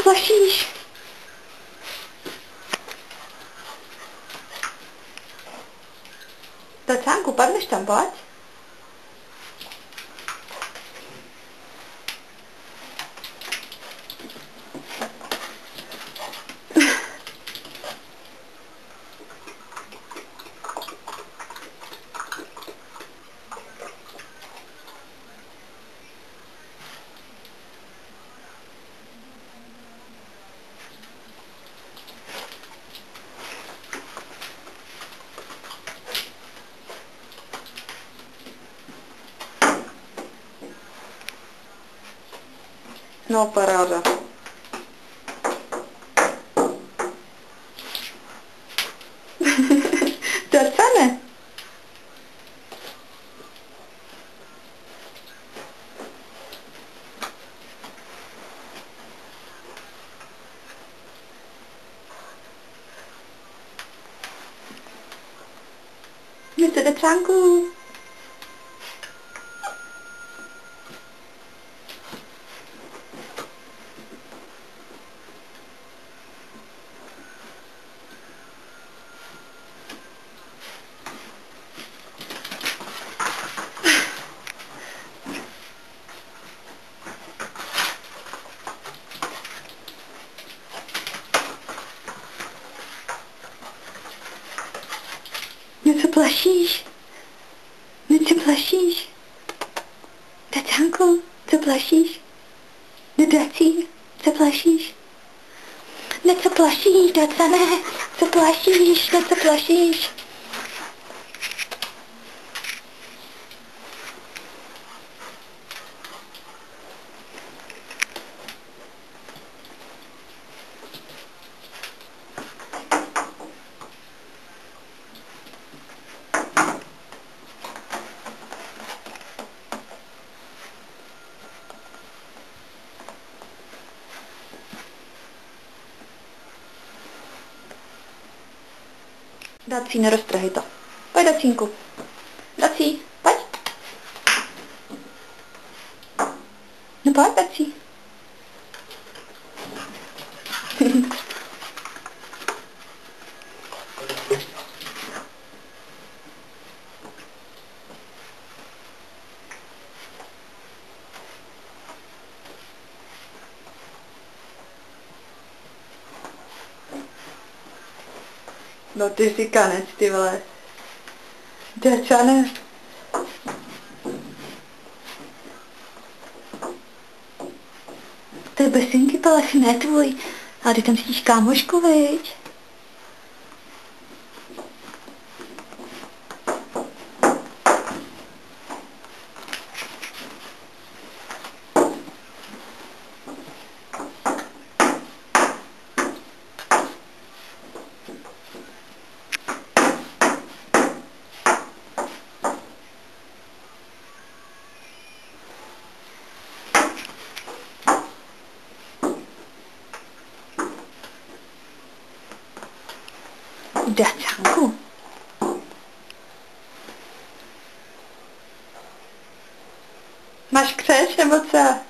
plašíš? Tacánku, padneš tam, pojď. No, paráda. Tacane. Mr. Tacánku. Něco plašíš? Něco plašíš? Tacánku, co plašíš? Nedací, co plašíš? Něco plašíš, Tacane, co plašíš, něco plašíš? Dací, neroztrhej to. Pojď, Dacínku. Dací, pojď. No pojď, Dací. No ty jsi kanec, ty vole. Tacane. To je besinky, Paleši, ne tvůj. Ale ty tam cítíš kámošku, viď? Tacánku. Máš křeč, nebo co?